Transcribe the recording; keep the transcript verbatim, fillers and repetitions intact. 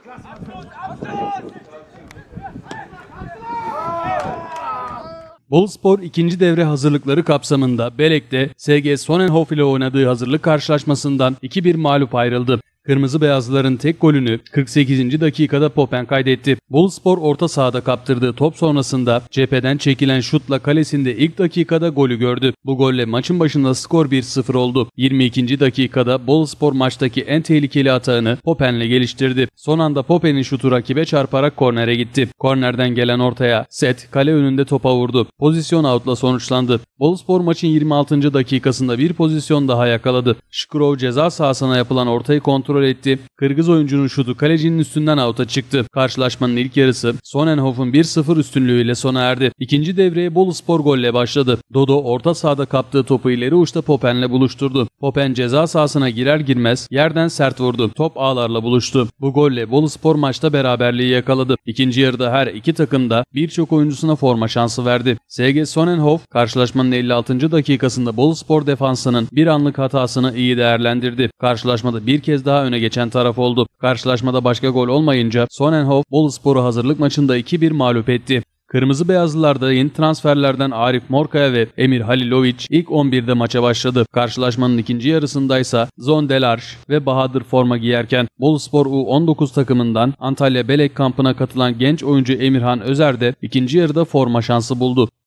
Boluspor ikinci devre hazırlıkları kapsamında Belek'te S G Sonnenhof ile oynadığı hazırlık karşılaşmasından iki bir mağlup ayrıldı. Kırmızı beyazlıların tek golünü kırk sekizinci dakikada Popen kaydetti. Boluspor orta sahada kaptırdığı top sonrasında cepheden çekilen şutla kalesinde ilk dakikada golü gördü. Bu golle maçın başında skor bir sıfır oldu. yirmi ikinci dakikada Boluspor maçtaki en tehlikeli atağını Popen'le geliştirdi. Son anda Popen'in şutu rakibe çarparak kornere gitti. Kornerden gelen ortaya Set kale önünde topa vurdu. Pozisyon out'la sonuçlandı. Boluspor maçın yirmi altıncı dakikasında bir pozisyon daha yakaladı. Şükrov ceza sahasına yapılan ortayı kontrol etti. Kırgız oyuncunun şutu kalecinin üstünden out'a çıktı. Karşılaşmanın ilk yarısı Sonnenhof'un bir sıfır üstünlüğüyle sona erdi. İkinci devreye Boluspor golle başladı. Dodo orta sahada kaptığı topu ileri uçta Popen'le buluşturdu. Popen ceza sahasına girer girmez yerden sert vurdu. Top ağlarla buluştu. Bu golle Boluspor maçta beraberliği yakaladı. İkinci yarıda her iki takım da birçok oyuncusuna forma şansı verdi. S G Sonnenhof karşılaşmanın elli altıncı dakikasında Boluspor defansının bir anlık hatasını iyi değerlendirdi. Karşılaşmada bir kez daha öne geçen taraf oldu. Karşılaşmada başka gol olmayınca Sonnenhof Boluspor'u hazırlık maçında iki bir mağlup etti. Kırmızı beyazlılarda yeni transferlerden Arif Morkaya ve Emir Halilovic ilk on birde maça başladı. Karşılaşmanın ikinci yarısındaysa Zon Delarge ve Bahadır forma giyerken Boluspor U on dokuz takımından Antalya Belek kampına katılan genç oyuncu Emirhan Özer de ikinci yarıda forma şansı buldu.